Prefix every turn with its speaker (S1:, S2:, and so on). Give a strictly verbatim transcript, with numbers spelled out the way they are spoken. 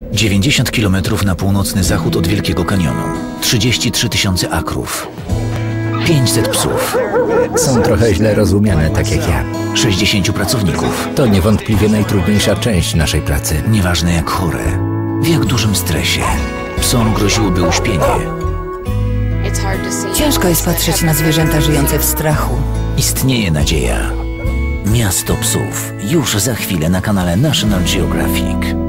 S1: dziewięćdziesiąt kilometrów na północny zachód od Wielkiego Kanionu. trzydzieści trzy tysiące akrów. pięćset psów.
S2: Są trochę źle rozumiane, tak jak ja.
S1: sześćdziesięciu pracowników.
S2: To niewątpliwie najtrudniejsza część naszej pracy.
S1: Nieważne jak chore, w jak dużym stresie. Psom groziłoby uśpienie.
S3: Ciężko jest patrzeć na zwierzęta żyjące w strachu.
S1: Istnieje nadzieja. Miasto psów. Już za chwilę na kanale National Geographic.